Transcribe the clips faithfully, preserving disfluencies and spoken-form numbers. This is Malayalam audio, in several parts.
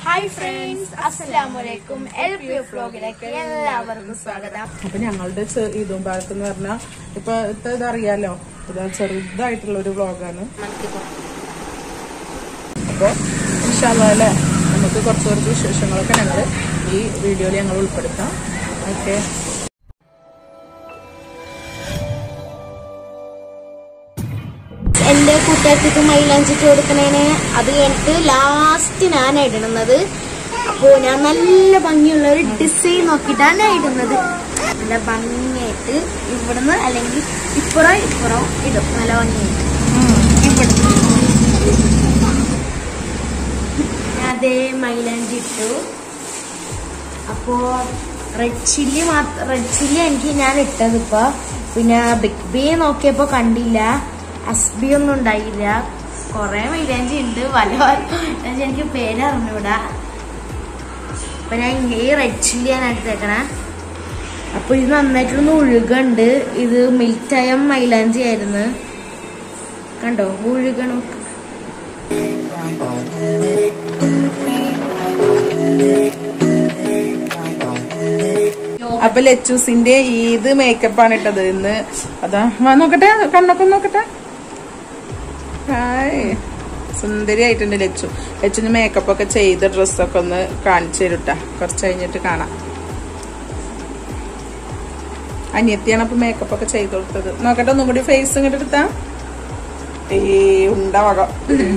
ഹായ് ഫ്രണ്ട്സ്, അസ്സലാമലൈക്കും. എൽ പി എഫ് വ്ലോഗിലേക്ക് എല്ലാവർക്കും സ്വാഗതം. അപ്പൊ ഞങ്ങളുടെ ഇതും ഭാഗത്ത് എന്ന് പറഞ്ഞാൽ ഇപ്പൊ ഇതറിയാലോ, ഇത് ചെറുതായിട്ടുള്ള ഒരു വ്ലോഗാണ്. അപ്പൊ ഇൻഷാല്ലാ നമുക്ക് കുറച്ച് കുറച്ച് വിശേഷങ്ങളൊക്കെ ഞങ്ങൾ ഈ വീഡിയോയിൽ ഞങ്ങൾ ഉൾപ്പെടുത്താം. ഓക്കെ, എന്റെ കൂട്ടുകാർക്ക് മൈലാഞ്ചിട്ട് കൊടുക്കണേന് അത് കഴിഞ്ഞിട്ട് ലാസ്റ്റ് ഞാൻ ഇടുന്നത്. അപ്പോ ഞാൻ നല്ല ഭംഗിയുള്ള ഒരു ഡിസൈൻ നോക്കിയിട്ടാണ് ഇടുന്നത്. നല്ല ഭംഗിയായിട്ട് ഇവിടുന്ന് അല്ലെങ്കിൽ ഇപ്പുറം ഇപ്പുറം ഇടും. നല്ല ഭംഗിയായിട്ട് ഇവിടുന്ന് ഞാൻ അതേ മൈലാഞ്ചി ഇട്ടു. അപ്പോ റെഡ് ചില്ലി മാത്രം റെഡ് ചില്ലി എനിക്ക് ഞാൻ ഇട്ടത്. ഇപ്പൊ പിന്നെ ബിഗ് ബി നോക്കിയപ്പോ കണ്ടില്ല, അസ്ബി ഒന്നും ഉണ്ടായില്ല. കൊറേ മൈലാഞ്ചി ഉണ്ട്, പല മൈലാഞ്ചി എനിക്ക് പേരറിഞ്ഞൂടാ. അപ്പൊ ഞാൻ ഈ റെഡ് ചില്ലിയാണ് എടുത്തേക്കണേ. അപ്പൊ ഇത് നന്നായിട്ടൊന്ന് ഒഴുകുണ്ട്. ഇത് മിൽറ്റായ മൈലാഞ്ചി ആയിരുന്നു, കണ്ടോ ഒഴുകണം. അപ്പൊ ലച്ചൂസിന്റെ ഇത് മേക്കപ്പാണ് ഇട്ടത് ഇന്ന്. അതാ നോക്കട്ടെ, കണ്ണൊക്കെ നോക്കട്ടെ. ഹായ്, സുന്ദരി ആയിട്ടുണ്ട് ലച്ചു. ലച്ചുന് മേക്കപ്പ് ഒക്കെ ചെയ്ത ഡ്രസ്സൊക്കെ ഒന്ന് കാണിച്ചു തരുട്ടാ, കുറച്ച് കഴിഞ്ഞിട്ട് കാണാം. അനിയത്തിയാണ് അപ്പൊ മേക്കപ്പ് ഒക്കെ ചെയ്ത് കൊടുത്തത്. നോക്കട്ടെ, ഒന്നും കൂടി ഫേസ് ഇങ്ങോട്ട് എടുത്താ ഏ ഉണ്ടാവാം.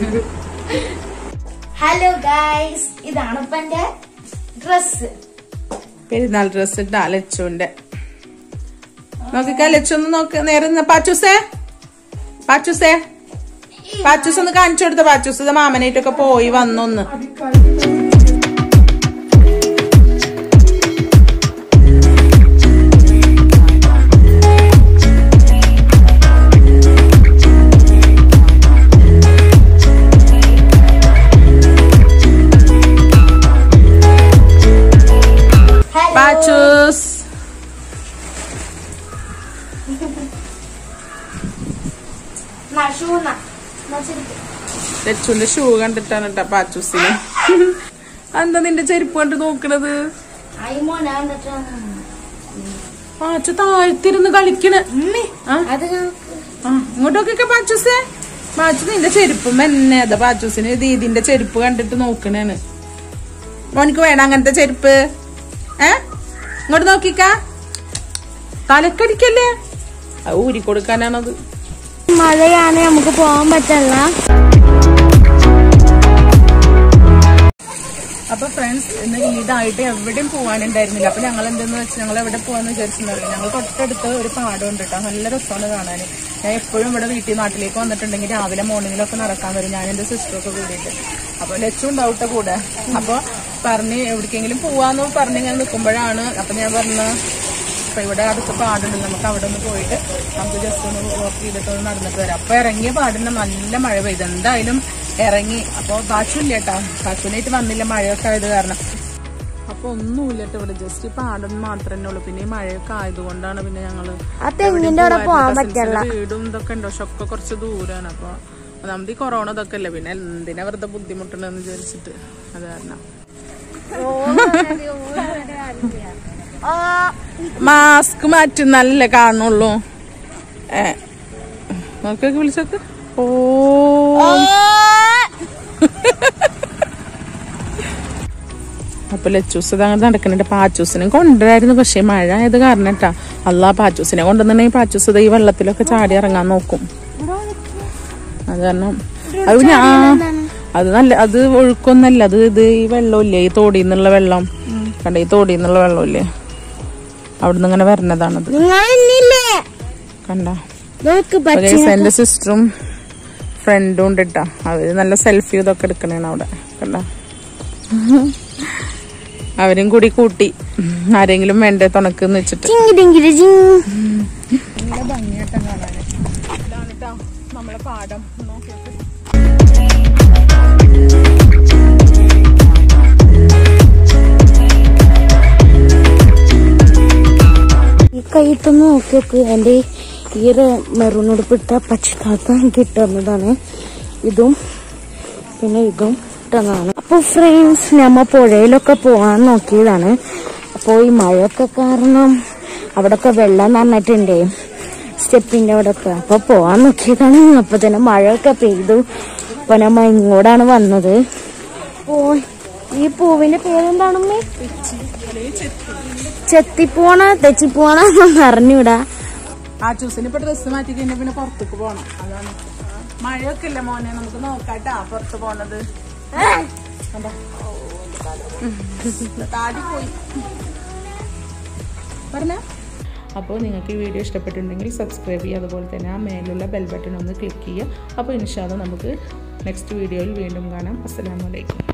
ഹലോ ഗൈസ്, ഇതാണ് ഇപ്പൊ എന്റെ ഡ്രസ്, പെരുന്നാൾ ഡ്രസ് ഇട്ടാ ലച്ചുവിന്റെ. നോക്കിക്കാ ലച്ചു ഒന്ന് നോക്ക് നേരെ. പാച്ചൂസേ പാച്ചൂസേ പാച്ചൂസ് ഒന്ന് കാണിച്ചു കൊടുത്ത. പാച്ചൂസ് മാമനായിട്ടൊക്കെ പോയി വന്നൊന്ന്. പാച്ചൂസ് ലച്ചുവിന്റെ ഷൂ കണ്ടിട്ടാണ് കേട്ടാ പാച്ചൂസിന്. എന്താ നിന്റെ ചെരുപ്പ് കണ്ട് നോക്കണത്? പാച്ചു താഴ്ത്തിരുന്ന് കളിക്കണ്. ഇങ്ങോട്ടൊക്കെ പാച്ചൂസേ, പാച്ചു നിന്റെ ചെരുപ്പ് മെന്നെ. അതാ പാച്ചൂസിന് ദീദിന്റെ ചെരുപ്പ് കണ്ടിട്ട് നോക്കണേണ്. മോനിക്ക് വേണം അങ്ങനത്തെ ചെരുപ്പ്? ഏ ഇങ്ങോട്ട് നോക്കിക്കാ, തലക്കടിക്കല്ലേ, അത് ഊരി കൊടുക്കാനാണത്. മഴയാണ്, നമുക്ക് പോകാൻ പറ്റില്ല. അപ്പൊ ഫ്രണ്ട്സ്, ഇന്ന് ഈദായിട്ട് എവിടെയും പോകാനുണ്ടായിരുന്നില്ല. അപ്പൊ ഞങ്ങൾ എന്തെന്ന് വെച്ചാൽ ഞങ്ങൾ എവിടെ പോകാന്ന് വിചാരിച്ചിട്ടുണ്ടായിരുന്നു. ഞങ്ങൾ തൊട്ടടുത്ത് ഒരു പാടമുണ്ട് കേട്ടോ, നല്ല രസമാണ് കാണാൻ. ഞാൻ എപ്പോഴും ഇവിടെ വീട്ടിൽ നാട്ടിലേക്ക് വന്നിട്ടുണ്ടെങ്കിൽ രാവിലെ മോർണിംഗിലൊക്കെ നടക്കാൻ വരും, ഞാൻ എന്റെ സിസ്റ്ററൊക്കെ കൂടിയിട്ട്. അപ്പൊ ലച്ചു ഉണ്ടാവട്ടെ കൂടെ. അപ്പൊ പറഞ്ഞ് എവിടേക്കെങ്കിലും പോവാന്ന് പറഞ്ഞിങ്ങനെ നിൽക്കുമ്പോഴാണ് അപ്പൊ ഞാൻ പറഞ്ഞ അപ്പൊ ഇവിടെ അടുത്ത് പാടുണ്ട്, നമുക്ക് അവിടെ ഒന്ന് പോയിട്ട് നമുക്ക് ജസ്റ്റ് ഒന്ന് വർക്ക് ചെയ്തിട്ട് ഒന്ന് നടന്നിട്ട് വരാം. അപ്പൊ ഇറങ്ങിയ പാടിന് നല്ല മഴ പെയ്ത്, എന്തായാലും ഇറങ്ങി. അപ്പൊ കാച്ചുമില്ല കേട്ടോ, കാച്ചുനായിട്ട് വന്നില്ല മഴയൊക്കെ ആയത് കാരണം. അപ്പൊ ഒന്നുമില്ല കേട്ടോ, ഇവിടെ ജസ്റ്റ് പാടം മാത്രമേ ഉള്ളൂ. പിന്നെ ഈ മഴയൊക്കെ ആയതുകൊണ്ടാണ് പിന്നെ ഞങ്ങള് വീടും ഇതൊക്കെ ഉണ്ടോ, പക്ഷെ ഒക്കെ കുറച്ച് ദൂരാണ്. അപ്പൊ നമുക്ക് ഈ കൊറോണ ഇതൊക്കെ അല്ലേ, പിന്നെ എന്തിനാ വെറുതെ ബുദ്ധിമുട്ടുണ്ടെന്ന് വിചാരിച്ചിട്ട് അത് കാരണം. മാസ്ക് മാറ്റി നല്ല കാണുള്ളൂ. ഏ നോക്കൊക്കെ വിളിച്ചോക്ക്. ഓ അപ്പൊ ലച്ചൂസ് അങ്ങനെ നടക്കുന്നുണ്ട്. പാച്ചൂസിനെ കൊണ്ടുവരായിരുന്നു, പക്ഷെ മഴ ആയത് കാരണം കേട്ടാ. അല്ലാ, പാച്ചൂസിനെ കൊണ്ടുവന്നിട്ടുണ്ടെങ്കിൽ പാച്ചൂസ് ഈ വെള്ളത്തിലൊക്കെ ചാടി ഇറങ്ങാൻ നോക്കും. അത് കാരണം അത് ഞാൻ അത് നല്ല അത് ഒഴുക്കൊന്നല്ല, അത് ഇത് ഈ വെള്ളമില്ലേ, ഈ തോടിൽ നിന്നുള്ള വെള്ളം കണ്ട, ഈ തോടിൽ നിന്നുള്ള വെള്ളമില്ലേ, അവിടുന്ന് ഇങ്ങനെ വരണതാണത് കണ്ട. എന്റെ സിസ്റ്ററും ഫ്രണ്ടും ഉണ്ട് കേട്ടാ, അവര് നല്ല സെൽഫി ഇതൊക്കെ എടുക്കണേണ് അവിടെ കണ്ട. അവരും കൂടി കൂട്ടി ആരെങ്കിലും വേണ്ടേ തുണക്കെന്ന് വെച്ചിട്ട്. നല്ല ഭംഗിയായിട്ടാ കാണാന്. ഇതാണ് കേട്ടോ നമ്മളെ പാടം. നോക്കിയിട്ട് ഈ കൈയിട്ടൊന്ന് നോക്കി നോക്ക്. എന്റെ ഈ ഒരു മെറൂൺ ഉടുപ്പിട്ട പച്ചക്കാത്ത കിട്ടുന്നതാണ്. ഇതും പിന്നെ ഇതും ഇട്ടതാണ്. അപ്പൊ ഫ്രണ്ട്സ് നമ്മ പുഴയിലൊക്കെ പോവാൻ നോക്കിയതാണ്. അപ്പൊ ഈ മഴയൊക്കെ കാരണം അവിടൊക്കെ വെള്ളം നിറഞ്ഞിട്ടുണ്ടേ സ്റ്റെപ്പിന്റെ അവിടൊക്കെ. അപ്പൊ പോവാൻ നോക്കിയതാണ്. അപ്പൊ തന്നെ മഴയൊക്കെ പെയ്തു. അപ്പൊ നമ്മ ഇങ്ങോട്ടാണ് വന്നത്. ഓ ഈ പൂവിന്റെ പേരെന്താണമ്മേ? ചെത്തിപ്പോണ തെച്ചിപ്പോണെന്നൊന്നും അറിഞ്ഞൂടാ. ആ ചൂസിന് ഇപ്പൊ ഡ്രസ്സ് മാറ്റി കഴിഞ്ഞാൽ പിന്നെ പുറത്തേക്ക് പോണം. അതാണ് മഴയൊക്കെ ഇല്ല മോനെ, നമുക്ക് നോക്കാട്ടാ പുറത്ത് പോണത്. താടി പോയി പറഞ്ഞ. അപ്പോൾ നിങ്ങൾക്ക് ഈ വീഡിയോ ഇഷ്ടപ്പെട്ടിട്ടുണ്ടെങ്കിൽ സബ്സ്ക്രൈബ് ചെയ്യുക. അതുപോലെ തന്നെ ആ മേലുള്ള ബെൽ ബട്ടൺ ഒന്ന് ക്ലിക്ക് ചെയ്യുക. അപ്പോൾ ഇൻഷാ അല്ലാഹ് നമുക്ക് നെക്സ്റ്റ് വീഡിയോയിൽ വീണ്ടും കാണാം. അസ്സലാമു അലൈക്കും.